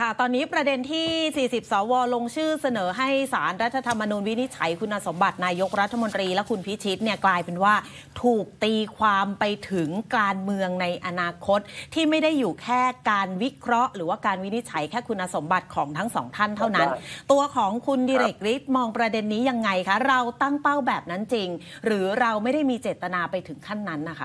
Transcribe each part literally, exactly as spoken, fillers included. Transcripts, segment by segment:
ค่ะตอนนี้ประเด็นที่สี่สิบสวลงชื่อเสนอให้ศาลรัฐธรรมนูญวินิจฉัยคุณสมบัตินายกรัฐมนตรีและคุณพิชิตเนี่ยกลายเป็นว่าถูกตีความไปถึงการเมืองในอนาคตที่ไม่ได้อยู่แค่การวิเคราะห์หรือว่าการวินิจฉัยแค่คุณสมบัติของทั้งสองท่านเท่านั้นตัวของคุณดิเรกฤทธิ์มองประเด็นนี้ยังไงคะเราตั้งเป้าแบบนั้นจริงหรือเราไม่ได้มีเจตนาไปถึงขั้นนั้นนะคะ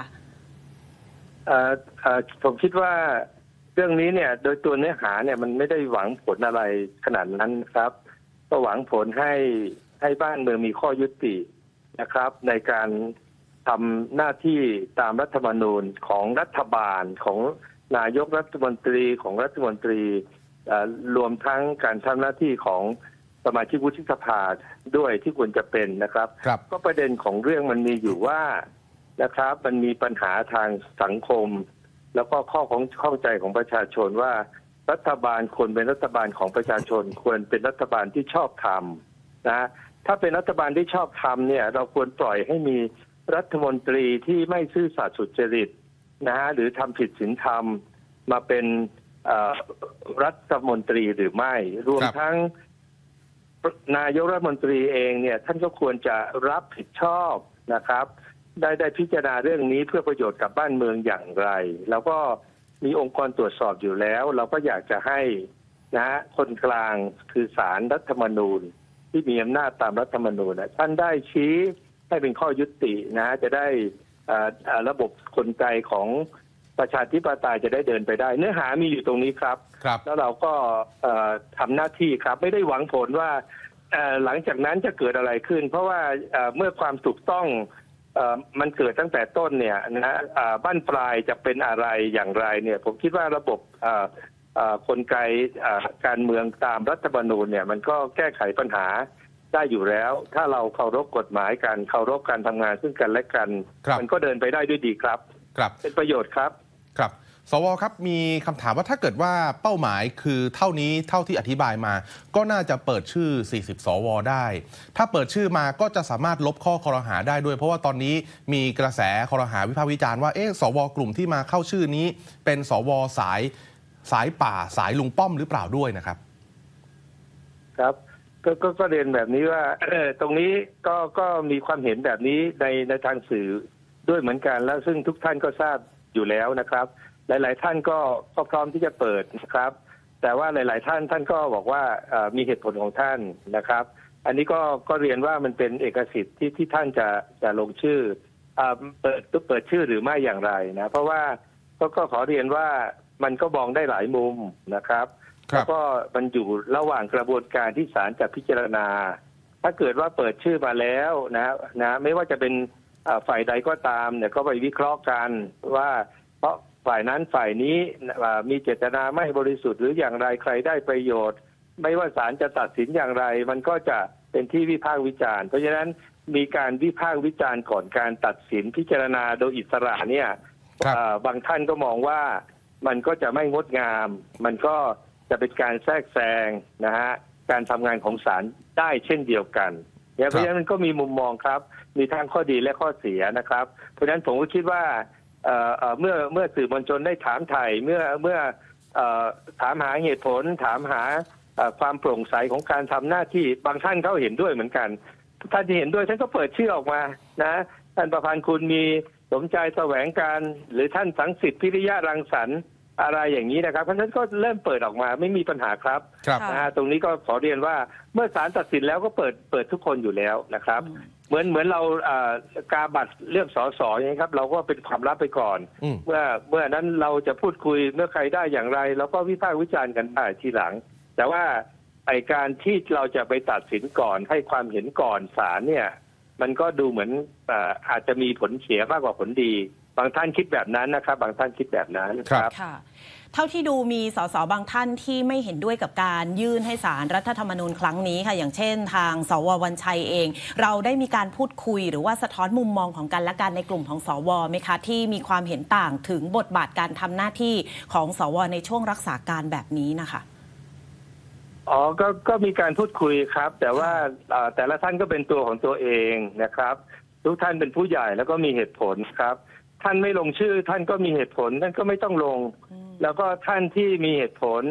ผมคิดว่าเรื่องนี้เนี่ยโดยตัวเนื้อหาเนี่ยมันไม่ได้หวังผลอะไรขนาดนั้นครับก็หวังผลให้ให้บ้านเมืองมีข้อยุตินะครับในการทำหน้าที่ตามรัฐธรรมนูญของรัฐบาลของนายกรัฐมนตรีของรัฐมนตรีรวมทั้งการทำหน้าที่ของสมาชิกวุฒิสภาด้วยที่ควรจะเป็นนะครับก็ประเด็นของเรื่องมันมีอยู่ว่านะครับมันมีปัญหาทางสังคมแล้วก็ข้อของเข้าใจของประชาชนว่ารัฐบาลควรเป็นรัฐบาลของประชาชนควรเป็นรัฐบาลที่ชอบธรรมนะถ้าเป็นรัฐบาลที่ชอบธรรมเนี่ยเราควรปล่อยให้มีรัฐมนตรีที่ไม่ซื่อสัตย์สุจริตนะฮะหรือทำผิดศีลธรรมมาเป็นรัฐมนตรีหรือไม่รวมทั้งนายกรัฐมนตรีเองเนี่ยท่านก็ควรจะรับผิดชอบนะครับได้ได้พิจารณาเรื่องนี้เพื่อประโยชน์กับบ้านเมืองอย่างไรแล้วก็มีองค์กรตรวจสอบอยู่แล้วเราก็อยากจะให้นะคนกลางคือศาลรัฐธรรมนูญที่มีอำนาจตามรัฐธรรมนูญท่านได้ชี้ให้เป็นข้อยุตินะจะได้ระบบกลไกของประชาธิปไตยจะได้เดินไปได้เนื้อหามีอยู่ตรงนี้ครับแล้วเราก็ทำหน้าที่ครับไม่ได้หวังผลว่าหลังจากนั้นจะเกิดอะไรขึ้นเพราะว่าเมื่อความถูกต้องมันเกิดตั้งแต่ต้นเนี่ยนะบ้านปลายจะเป็นอะไรอย่างไรเนี่ยผมคิดว่าระบบกลไกการเมืองตามรัฐธรรมนูญเนี่ยมันก็แก้ไขปัญหาได้อยู่แล้วถ้าเราเคารพกฎหมายกันเคารพการทำงานซึ่งกันและกันมันก็เดินไปได้ด้วยดีครับครับเป็นประโยชน์ครับครับสวครับมีคำถามว่าถ้าเกิดว่าเป้าหมายคือเท่านี้เท่าที่อธิบายมาก็น่าจะเปิดชื่อสี่สิบสวได้ถ้าเปิดชื่อมาก็จะสามารถลบข้อครหาได้ด้วยเพราะว่าตอนนี้มีกระแสครหาวิพากษ์วิจารณ์ว่าเอ๊ะสวกลุ่มที่มาเข้าชื่อนี้เป็นสวสายสายป่าสายลุงป้อมหรือเปล่าด้วยนะครับครับก็ก็ก็เรียนแบบนี้ว่าตรงนี้ก็ก็มีความเห็นแบบนี้ในในทางสื่อด้วยเหมือนกันแล้วซึ่งทุกท่านก็ทราบอยู่แล้วนะครับหลายๆท่านก็ก็พร้อมที่จะเปิดนะครับแต่ว่าหลายๆท่านท่านก็บอกว่ามีเหตุผลของท่านนะครับอันนี้ก็ก็เรียนว่ามันเป็นเอกสิทธิ์ที่ที่ท่านจะจะลงชื่อเปิดเปิดชื่อหรือไม่อย่างไรนะเพราะว่าก็ก็ขอเรียนว่ามันก็มองได้หลายมุมนะครับแล้วก็มันอยู่ระหว่างกระบวนการที่ศาลจะพิจารณาถ้าเกิดว่าเปิดชื่อมาแล้วนะนะไม่ว่าจะเป็นฝ่ายใดก็ตามเนี่ยก็ไปวิเคราะห์กันว่าเพราะฝ่ายนั้นฝ่ายนี้มีเจตนาไม่บริสุทธิ์หรืออย่างไรใครได้ประโยชน์ไม่ว่าศาลจะตัดสินอย่างไรมันก็จะเป็นที่วิพากษ์วิจารณ์เพราะฉะนั้นมีการวิพากษ์วิจารณ์ก่อนการตัดสินพิจารณาโดยอิสระเนี่ยบางท่านก็มองว่ามันก็จะไม่งดงามมันก็จะเป็นการแทรกแซงนะฮะการทำงานของศาลได้เช่นเดียวกันเพราะฉะนั้นมันก็มีมุมมองครับมีทั้งข้อดีและข้อเสียนะครับเพราะฉะนั้นผมก็คิดว่าเมื่อเมื่อสื่อมวลชนได้ถามไถ่เมื่อเมื่อถามหาเหตุผลถามหาความโปร่งใสของการทำหน้าที่บางท่านเขาเห็นด้วยเหมือนกันท่านที่เห็นด้วยท่านก็เปิดชื่อออกมานะท่านประพันธ์คุณมีสมใจแสวงการหรือท่านสังสิทธิ์พิริยะรังสรรค์อะไรอย่างนี้นะครับเพราะฉะนั้นก็เริ่มเปิดออกมาไม่มีปัญหาครับนะฮะตรงนี้ก็ขอเรียนว่าเมื่อศาลตัดสินแล้วก็เปิดเปิดทุกคนอยู่แล้วนะครับเหมือนเหมือนเรากาบัตรเลือกสสอย่างนี้ครับเราก็เป็นความลับไปก่อนเมื่อเมื่อนั้นเราจะพูดคุยเมื่อใครได้อย่างไรเราก็วิพากษ์วิจารณ์กันได้ทีหลังแต่ว่าไอการที่เราจะไปตัดสินก่อนให้ความเห็นก่อนศาลเนี่ยมันก็ดูเหมือนอาจจะมีผลเสียมากกว่าผลดีบางท่านคิดแบบนั้นนะครับบางท่านคิดแบบนั้นครับค่ะเท่าที่ดูมีสสบางท่านที่ไม่เห็นด้วยกับการยื่นให้ศาลรัฐธรรมนูญครั้งนี้ค่ะอย่างเช่นทางสววรรณชัยเองเราได้มีการพูดคุยหรือว่าสะท้อนมุมมองของกันและกันในกลุ่มของสวไหมคะที่มีความเห็นต่างถึงบทบาทการทำหน้าที่ของสวในช่วงรักษาการแบบนี้นะคะอ๋อก็ก็มีการพูดคุยครับแต่ว่าแต่ละท่านก็เป็นตัวของตัวเองนะครับทุกท่านเป็นผู้ใหญ่แล้วก็มีเหตุผลครับท่านไม่ลงชื่อท่านก็มีเหตุผลท่านก็ไม่ต้องลงแล้วก็ท่านที่มีเหตุผล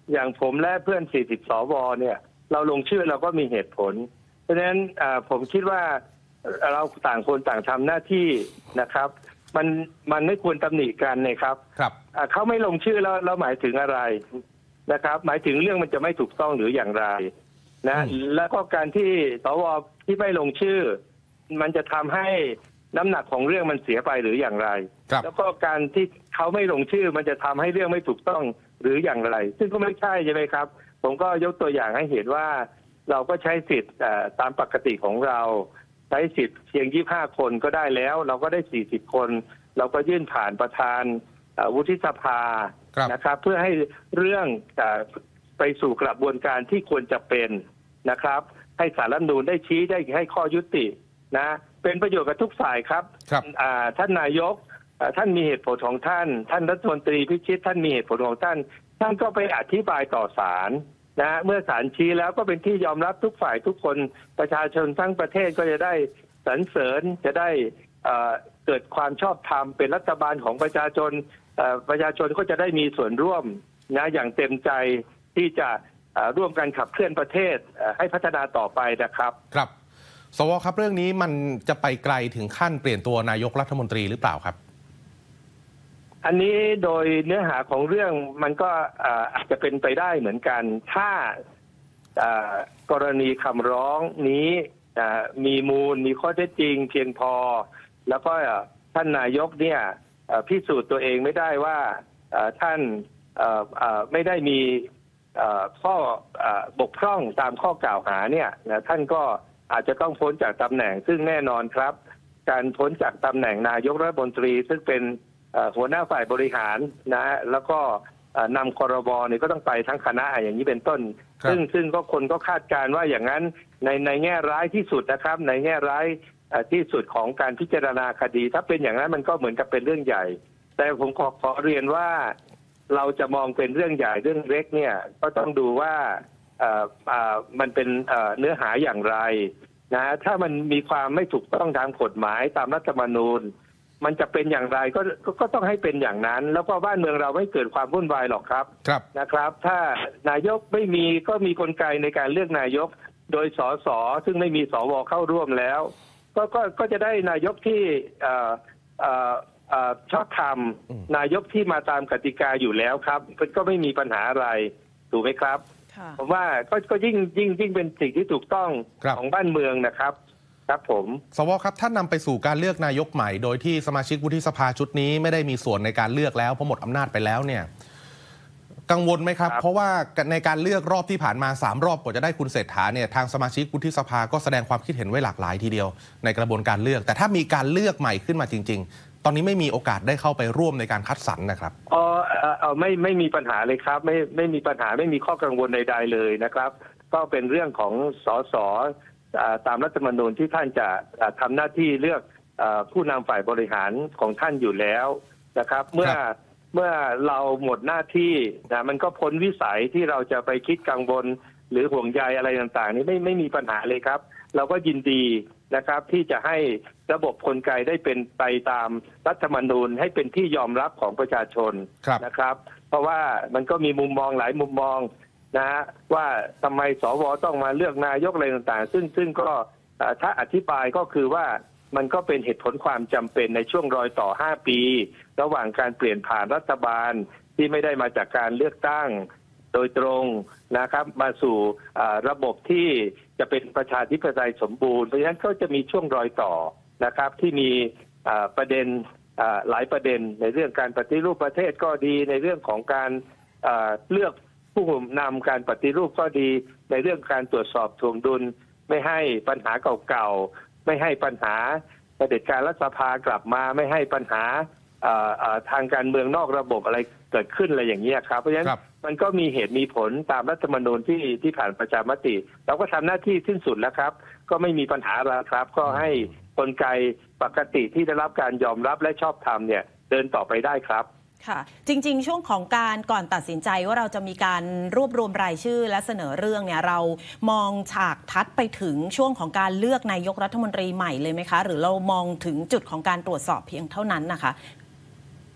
อย่างผมและเพื่อนสี่สิบสวเนี่ยเราลงชื่อเราก็มีเหตุผลเพราะฉะนั้นผมคิดว่าเราต่างคนต่างทำหน้าที่นะครับมันมันไม่ควรตำหนิกันนะครับครับเขาไม่ลงชื่อแล้วเราหมายถึงอะไรนะครับหมายถึงเรื่องมันจะไม่ถูกต้องหรืออย่างไรนะแล้วก็การที่สวที่ไม่ลงชื่อมันจะทำให้น้ำหนักของเรื่องมันเสียไปหรืออย่างไรแล้วก็การที่เขาไม่ลงชื่อมันจะทำให้เรื่องไม่ถูกต้องหรืออย่างไรซึ่งก็ไม่ใช่ใช่ไหมครับผมก็ยกตัวอย่างให้เห็นว่าเราก็ใช้สิทธิ์ตามปกติของเราใช้สิทธิ์เพียงยี่สิบห้าคนก็ได้แล้วเราก็ได้สี่สิบคนเราก็ยื่นผ่านประธานวุฒิสภานะครับเพื่อให้เรื่องไปสู่กระบวนการที่ควรจะเป็นนะครับให้ศาลรัฐธรรมนูญได้ชี้ได้ให้ข้อยุตินะเป็นประโยชน์กับทุกฝ่ายครับท่านนายกท่านมีเหตุผลของท่านท่านรัฐมนตรีพิชิตท่านมีเหตุผลของท่านท่านก็ไปอธิบายต่อศาลนะเมื่อศาลชี้แล้วก็เป็นที่ยอมรับทุกฝ่ายทุกคนประชาชนทั้งประเทศก็จะได้สรรเสริญจะได้เกิดความชอบธรรมเป็นรัฐบาลของประชาชนประชาชนก็จะได้มีส่วนร่วมนะอย่างเต็มใจที่จะร่วมกันขับเคลื่อนประเทศให้พัฒนาต่อไปนะครับครับสวครับเรื่องนี้มันจะไปไกลถึงขั้นเปลี่ยนตัวนายกรัฐมนตรีหรือเปล่าครับอันนี้โดยเนื้อหาของเรื่องมันก็อาจจะเป็นไปได้เหมือนกันถ้ากรณีคำร้องนี้มีมูลมีข้อเท็จจริงเพียงพอแล้วก็ท่านนายกเนี่ยพิสูจน์ตัวเองไม่ได้ว่าท่านไม่ได้มีข้อบกพร่องตามข้อกล่าวหาเนี่ยท่านก็อาจจะต้องพ้นจากตำแหน่งซึ่งแน่นอนครับการพ้นจากตำแหน่งนายกรัฐมนตรีซึ่งเป็นหัวหน้าฝ่ายบริหารนะแล้วก็นำครม.เนี่ยก็ต้องไปทั้งคณะอย่างนี้เป็นต้นซึ่งซึ่งก็คนก็คาดการณ์ว่าอย่างนั้นในในแง่ร้ายที่สุดนะครับในแง่ร้ายที่สุดของการพิจารณาคดีถ้าเป็นอย่างนั้นมันก็เหมือนกับเป็นเรื่องใหญ่แต่ผมขอขอเรียนว่าเราจะมองเป็นเรื่องใหญ่เรื่องเล็กเนี่ยก็ต้องดูว่ามันเป็นเนื้อหาอย่างไรนะถ้ามันมีความไม่ถูกต้องทางกฎหมายตามรัฐธรรมนูญมันจะเป็นอย่างไรก็ก็ต้องให้เป็นอย่างนั้นแล้วก็บ้านเมืองเราไม่เกิดความวุ่นวายหรอกครับนะครับถ้านายกไม่มีก็มีกลไกในการเลือกนายกโดยสสซึ่งไม่มีสวเข้าร่วมแล้วก็ก็ก็จะได้นายกที่ชอบธรรมนายกที่มาตามกติกาอยู่แล้วครับก็ไม่มีปัญหาอะไรถูกไหมครับผมว่าก็ก็ยิ่งยิ่งยิ่งเป็นสิ่งที่ถูกต้องของบ้านเมืองนะครับครับผมสวครับถ้านำไปสู่การเลือกนายกใหม่โดยที่สมาชิกวุฒิสภาชุดนี้ไม่ได้มีส่วนในการเลือกแล้วเพราะหมดอำนาจไปแล้วเนี่ยกังวลไหมครับเพราะว่าในการเลือกรอบที่ผ่านมาสามรอบกว่าจะได้คุณเศรษฐาเนี่ยทางสมาชิกวุฒิสภาก็แสดงความคิดเห็นไว้หลากหลายทีเดียวในกระบวนการเลือกแต่ถ้ามีการเลือกใหม่ขึ้นมาจริงๆตอนนี้ไม่มีโอกาสได้เข้าไปร่วมในการคัดสรรนะครับอ๋อเออไม่ไม่มีปัญหาเลยครับไม่ไม่มีปัญหาไม่มีข้อกังวลใดๆเลยนะครับก็เป็นเรื่องของสสตามรัฐธรรมนูญที่ท่านจะทำหน้าที่เลือกผู้นำฝ่ายบริหารของท่านอยู่แล้วนะครับเมื่อเมื่อเราหมดหน้าที่นะมันก็พ้นวิสัยที่เราจะไปคิดกังวลหรือห่วงใยอะไรต่างๆนี่ไม่ไม่มีปัญหาเลยครับเราก็ยินดีนะครับที่จะให้ระบบกลไกได้เป็นไปตามรัฐธรรมนูญให้เป็นที่ยอมรับของประชาชนนะครับเพราะว่ามันก็มีมุมมองหลายมุมมองนะว่าทำไมสวต้องมาเลือกนายกอะไรต่างๆซึ่งซึ่งก็ถ้าอธิบายก็คือว่ามันก็เป็นเหตุผลความจำเป็นในช่วงรอยต่อห้าปีระหว่างการเปลี่ยนผ่านรัฐบาลที่ไม่ได้มาจากการเลือกตั้งโดยตรงนะครับมาสู่ระบบที่จะเป็นประชาธิปไตยสมบูรณ์เพราะฉะนั้นก็จะมีช่วงรอยต่อนะครับที่มีประเด็นหลายประเด็นในเรื่องการปฏิรูปประเทศก็ดีในเรื่องของการเลือกผู้นำการปฏิรูปก็ดีในเรื่องการตรวจสอบทวงดุลไม่ให้ปัญหาเก่าๆไม่ให้ปัญหาเผด็จการรัฐสภากลับมาไม่ให้ปัญหาทางการเมืองนอกระบบอะไรเกิดขึ้นอะไรอย่างนี้ครับเพราะฉะนั้นมันก็มีเหตุมีผลตามรัฐธรรมนูญที่ที่ผ่านประชามติเราก็ทำหน้าที่สิ้นสุดแล้วครับก็ไม่มีปัญหาแล้วครับก็ให้กลไกปกติที่ได้รับการยอมรับและชอบธรรมเนี่ยเดินต่อไปได้ครับค่ะจริงๆช่วงของการก่อนตัดสินใจว่าเราจะมีการรวบรวมรายชื่อและเสนอเรื่องเนี่ยเรามองฉากทัดไปถึงช่วงของการเลือกนายกรัฐมนตรีใหม่เลยไหมคะหรือเรามองถึงจุดของการตรวจสอบเพียงเท่านั้นนะคะ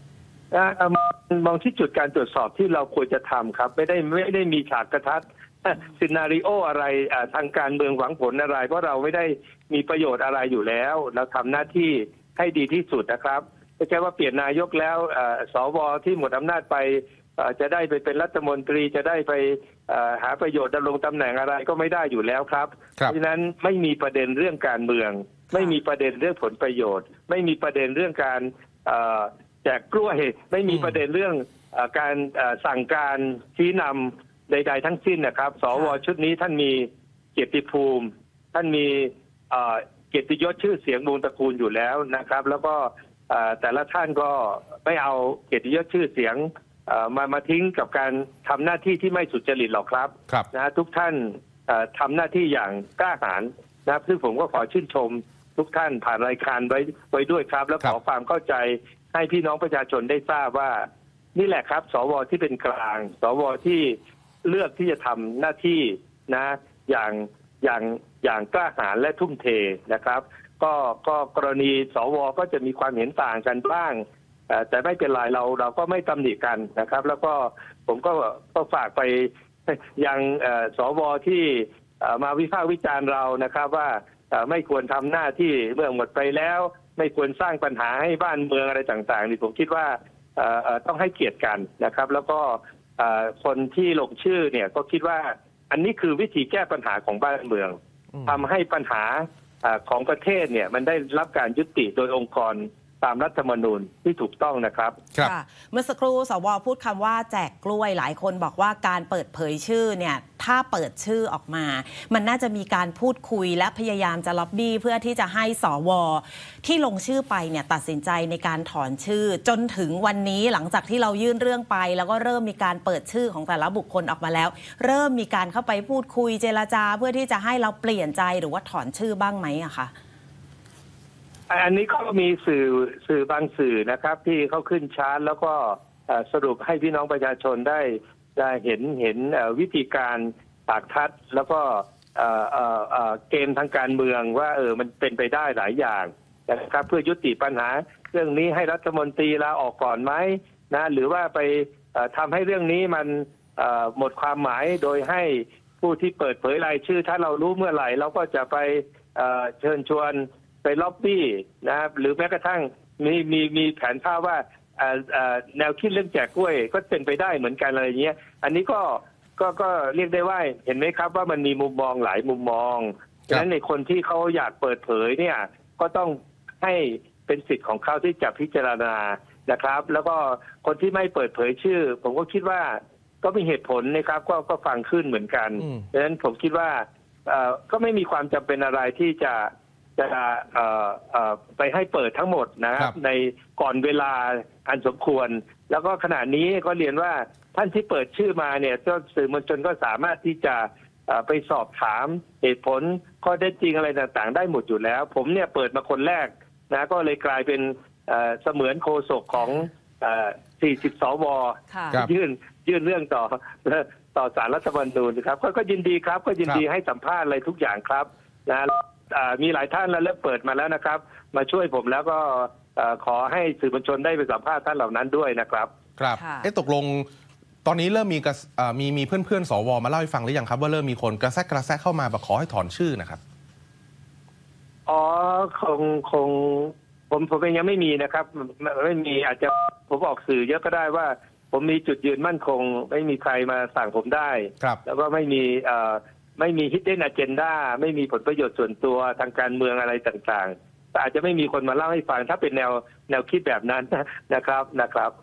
อ่ามามองที่จุดการตรวจสอบที่เราควรจะทำครับไม่ได้ไม่ได้มีฉากกระทัดซีนาริโออะไรอ่าทางการเมืองหวังผลอะไรเพราะเราไม่ได้มีประโยชน์อะไรอยู่แล้วเราทำหน้าที่ให้ดีที่สุดนะครับไม่ใช่ว่าเปลี่ยนนายกแล้วอ่าสวที่หมดอำนาจไปอ่าจะได้ไปเป็นรัฐมนตรีจะได้ไปอ่าหาประโยชน์ดำรงตำแหน่งอะไรก็ไม่ได้อยู่แล้วครับเพราะฉะนั้นไม่มีประเด็นเรื่องการเมืองไม่มีประเด็นเรื่องผลประโยชน์ไม่มีประเด็นเรื่องการแจกกล้วยไม่มีประเด็นเรื่องการสั่งการชี้นำใดๆทั้งสิ้นนะครับสวชุดนี้ท่านมีเกียรติภูมิท่านมีเกียรติยศชื่อเสียงวงตระกูลอยู่แล้วนะครับแล้วก็แต่ละท่านก็ไม่เอาเกียรติยศชื่อเสียงมามาทิ้งกับการทำหน้าที่ที่ไม่สุจริตหรอกครับนะทุกท่านทำหน้าที่อย่างกล้าหาญนะครับซึ่งผมก็ขอชื่นชมทุกท่านผ่านรายการไว้ไว้ด้วยครับแล้วขอความเข้าใจให้พี่น้องประชาชนได้ทราบว่านี่แหละครับสวที่เป็นกลางสวที่เลือกที่จะทำหน้าที่นะอย่างอย่างอย่างกล้าหาญและทุ่มเทนะครับก็ก็กรณีสวก็จะมีความเห็นต่างกันบ้างแต่ไม่เป็นไรเราเราก็ไม่ตำหนิกันนะครับแล้วก็ผมก็ก็ฝากไปยังสวที่มาวิพากษ์วิจารณ์เรานะครับว่าไม่ควรทำหน้าที่เมื่อหมดไปแล้วไม่ควรสร้างปัญหาให้บ้านเมืองอะไรต่างๆนี่ผมคิดว่าต้องให้เกียรติกันนะครับแล้วก็คนที่ลงชื่อเนี่ยก็คิดว่าอันนี้คือวิธีแก้ปัญหาของบ้านเมืองทำให้ปัญหาของประเทศเนี่ยมันได้รับการยุติโดยองค์กรตามรัฐธรรมนูญที่ถูกต้องนะครับค่ะเมื่อสักครู่สวพูดคำว่าแจกกล้วยหลายคนบอกว่าการเปิดเผยชื่อเนี่ยถ้าเปิดชื่อออกมามันน่าจะมีการพูดคุยและพยายามจะล็อบบี้เพื่อที่จะให้สวที่ลงชื่อไปเนี่ยตัดสินใจในการถอนชื่อจนถึงวันนี้หลังจากที่เรายื่นเรื่องไปแล้วก็เริ่มมีการเปิดชื่อของแต่ละบุคคลออกมาแล้วเริ่มมีการเข้าไปพูดคุยเจรจาเพื่อที่จะให้เราเปลี่ยนใจหรือว่าถอนชื่อบ้างไหมอะคะอันนี้ก็มีสื่อสื่อบางสื่อนะครับที่เขาขึ้นชาร์ตแล้วก็สรุปให้พี่น้องประชาชนได้ได้เห็นเห็นวิธีการตากทัดแล้วก็เกมทางการเมืองว่าเออมันเป็นไปได้หลายอย่างนะครับเพื่อยุติปัญหาเรื่องนี้ให้รัฐมนตรีลาออกก่อนไหมนะหรือว่าไปทำให้เรื่องนี้มันหมดความหมายโดยให้ผู้ที่เปิดเผยรายชื่อถ้าเรารู้เมื่อไหร่เราก็จะไปเชิญชวนไปล็อบบี้นะครับหรือแม้กระทั่งมีมีมีแผนภาพว่าแนวคิดเรื่องแจกกล้วยก็เป็นไปได้เหมือนกันอะไรเงี้ยอันนี้ก็ก็ก็เรียกได้ว่าเห็นไหมครับว่ามันมีมุมมองหลายมุมมองฉะนั้นในคนที่เขาอยากเปิดเผยเนี่ยก็ต้องให้เป็นสิทธิ์ของเขาที่จะพิจารณานะครับแล้วก็คนที่ไม่เปิดเผยชื่อผมก็คิดว่าก็มีเหตุผลนะครับก็ก็ฟังขึ้นเหมือนกันฉะนั้นผมคิดว่าก็ไม่มีความจำเป็นอะไรที่จะจะไปให้เปิดทั้งหมดนะครับในก่อนเวลาอันสมควรแล้วก็ขณะนี้ก็เรียนว่าท่านที่เปิดชื่อมาเนี่ยก็สื่อมวลชนก็สามารถที่จะไปสอบถามเหตุผลข้อเท็จจริงอะไรต่างๆได้หมดอยู่แล้วผมเนี่ยเปิดมาคนแรกนะก็เลยกลายเป็นเสมือนโฆษกของสี่สิบสวยื่นยื่นเรื่องต่อต่อศาลรัฐธรรมนูญครับก็ยินดีครับก็ยินดีให้สัมภาษณ์อะไรทุกอย่างครับนะมีหลายท่านแล้วเริ่มเปิดมาแล้วนะครับมาช่วยผมแล้วก็ขอให้สื่อมวลชนได้ไปสัมภาษณ์ท่านเหล่านั้นด้วยนะครับครับเอ๊ะตกลงตอนนี้เริ่มมีมีมีเพื่อนๆสวมาเล่าให้ฟังหรือยังครับว่าเริ่มมีคนกระแซกกระแซกเข้ามาแบบขอให้ถอนชื่อนะครับอ๋อคงคงผมผมเองยังไม่มีนะครับไม่มีอาจจะผมออกสื่อเยอะก็ได้ว่าผมมีจุดยืนมั่นคงไม่มีใครมาสั่งผมได้แล้วก็ไม่มีไม่มี hidden agenda ไม่มีผลประโยชน์ส่วนตัวทางการเมืองอะไรต่างๆแต่อาจจะไม่มีคนมาเล่าให้ฟังถ้าเป็นแนวแนวคิดแบบนั้นนะครับนะครับ